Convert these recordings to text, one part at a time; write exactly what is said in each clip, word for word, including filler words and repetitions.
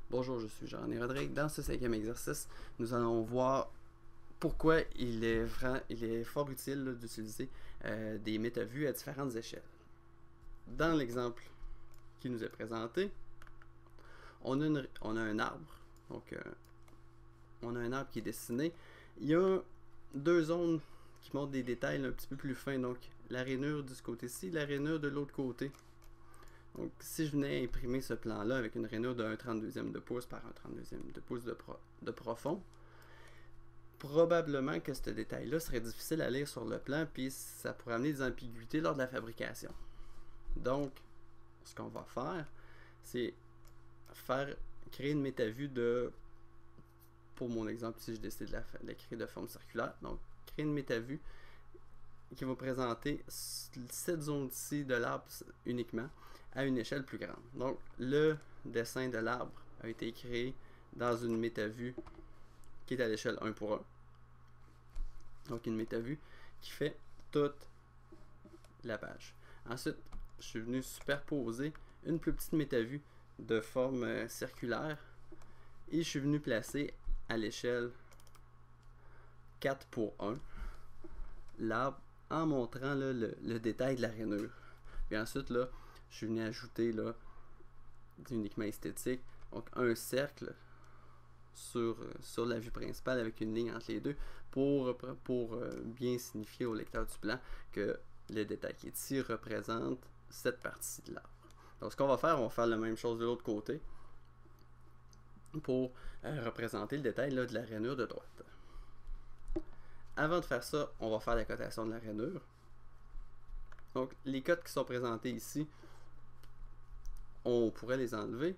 Bonjour, je suis Jean-René Rodrigue. Dans ce cinquième exercice, nous allons voir pourquoi il est, vraiment, il est fort utile d'utiliser euh, des métavues à différentes échelles. Dans l'exemple qui nous est présenté, on a, une, on a un arbre. Donc, euh, on a un arbre qui est dessiné. Il y a deux zones qui montrent des détails un petit peu plus fins. Donc, la rainure de ce côté-ci, la rainure de l'autre côté. Donc, si je venais imprimer ce plan-là avec une rainure de un trente-deuxième de pouce par un trente-deuxième de pouce de, pro de profond, probablement que ce détail-là serait difficile à lire sur le plan, puis ça pourrait amener des ambiguïtés lors de la fabrication. Donc, ce qu'on va faire, c'est faire créer une métavue de, pour mon exemple, si je décide de l'écrire de forme circulaire, donc créer une métavue qui va présenter cette zone-ci de l'arbre uniquement à une échelle plus grande. Donc, le dessin de l'arbre a été créé dans une métavue qui est à l'échelle un pour un. Donc, une métavue qui fait toute la page. Ensuite, je suis venu superposer une plus petite métavue de forme circulaire et je suis venu placer à l'échelle quatre pour un l'arbre en montrant là, le, le détail de la rainure. Puis ensuite, là, je suis venu ajouter là, uniquement esthétique, donc un cercle sur, sur la vue principale avec une ligne entre les deux pour, pour euh, bien signifier au lecteur du plan que le détail qui est ici représente cette partie de l'arbre. Donc ce qu'on va faire, on va faire la même chose de l'autre côté pour euh, représenter le détail là, de la rainure de droite. Avant de faire ça, on va faire la cotation de la rainure. Donc, les cotes qui sont présentés ici, on pourrait les enlever.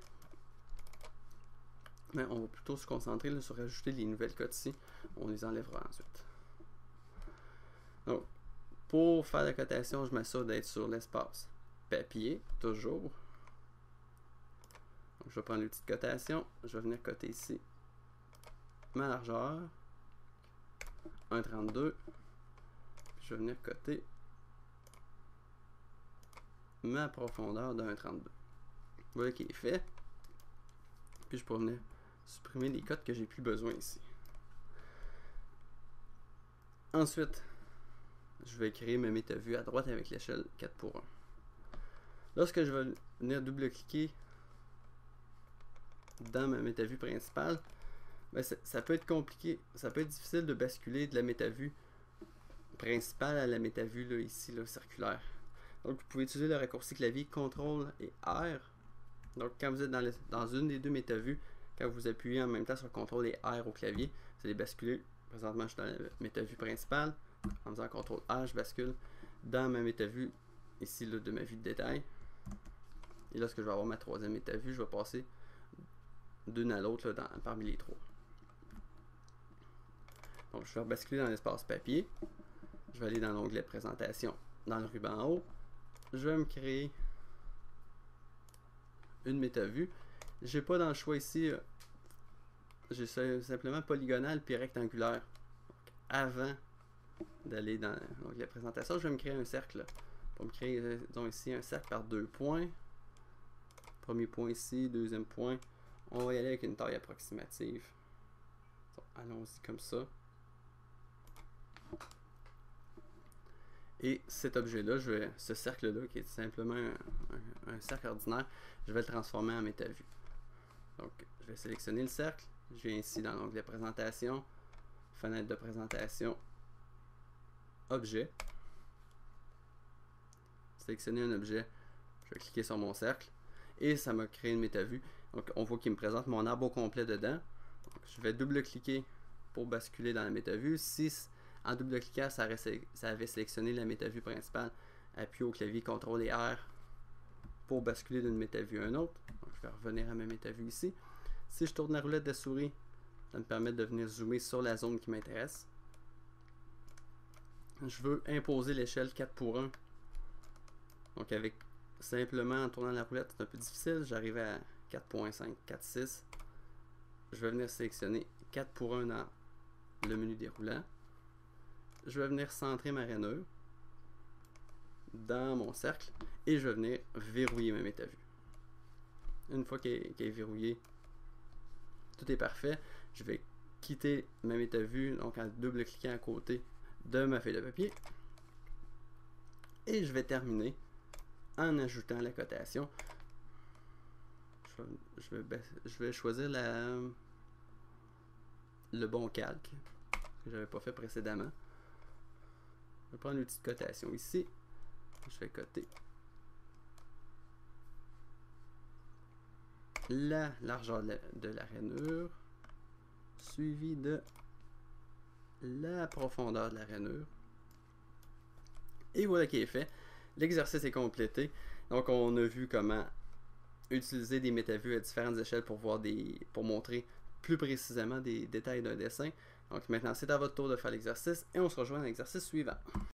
Mais on va plutôt se concentrer là, sur ajouter les nouvelles cotes ici. On les enlèvera ensuite. Donc, pour faire la cotation, je m'assure d'être sur l'espace papier, toujours. Donc, je vais prendre une petite cotation. Je vais venir coter ici ma largeur. un virgule trente-deux. Je vais venir coter ma profondeur de un virgule trente-deux. Voilà qui est fait. Puis je peux venir supprimer les cotes que j'ai plus besoin ici. Ensuite, je vais créer ma métavue à droite avec l'échelle quatre pour un. Lorsque je vais venir double-cliquer dans ma métavue principale, ben ça peut être compliqué, ça peut être difficile de basculer de la métavue principale à la métavue là, ici, là, circulaire. Donc, vous pouvez utiliser le raccourci clavier contrôle et R. Donc, quand vous êtes dans, le, dans une des deux métavues, quand vous appuyez en même temps sur contrôle et R au clavier, vous allez basculer. Présentement, je suis dans la métavue principale. En faisant contrôle R, je bascule dans ma métavue, ici, là, de ma vue de détail. Et lorsque je vais avoir ma troisième métavue, je vais passer d'une à l'autre parmi les trois. Donc, je vais basculer dans l'espace papier. Je vais aller dans l'onglet présentation, dans le ruban en haut. Je vais me créer une métavue. J'ai pas dans le choix ici, euh, j'ai simplement polygonal puis rectangulaire. Donc, avant d'aller dans l'onglet présentation, je vais me créer un cercle. Pour me créer, euh, disons ici, un cercle par deux points. Premier point ici, deuxième point. On va y aller avec une taille approximative. Allons-y comme ça. Et cet objet-là, je vais, ce cercle-là, qui est simplement un, un, un cercle ordinaire, je vais le transformer en métavue. Donc, je vais sélectionner le cercle. Je viens ici dans l'onglet présentation, fenêtre de présentation, objet. Sélectionner un objet, je vais cliquer sur mon cercle et ça m'a créé une métavue. Donc, on voit qu'il me présente mon arbre au complet dedans. Donc, je vais double-cliquer pour basculer dans la métavue. Si en double-cliquant, ça, ça avait sélectionné la métavue principale, appuyez au clavier contrôle et R pour basculer d'une métavue à une autre. Donc, je vais revenir à ma métavue ici. Si je tourne la roulette de souris, ça me permet de venir zoomer sur la zone qui m'intéresse. Je veux imposer l'échelle quatre pour un. Donc, avec simplement en tournant la roulette, c'est un peu difficile. J'arrive à quatre virgule cinq, quatre virgule six. Je vais venir sélectionner quatre pour un dans le menu déroulant. Je vais venir centrer ma rainure dans mon cercle et je vais venir verrouiller ma métavue. Une fois qu'elle est, qu'elle est verrouillée, tout est parfait. Je vais quitter ma métavue, donc en double-cliquant à côté de ma feuille de papier. Et je vais terminer en ajoutant la cotation. Je vais, je vais, je vais choisir la, le bon calque que je n'avais pas fait précédemment. Je vais prendre une petite cotation ici. Je vais coter la largeur de la, de la rainure suivi de la profondeur de la rainure. Et voilà qui est fait. L'exercice est complété. Donc on a vu comment utiliser des métavues à différentes échelles pour voir des pour montrer plus précisément des détails d'un dessin. Donc maintenant c'est à votre tour de faire l'exercice et on se rejoint dans l'exercice suivant.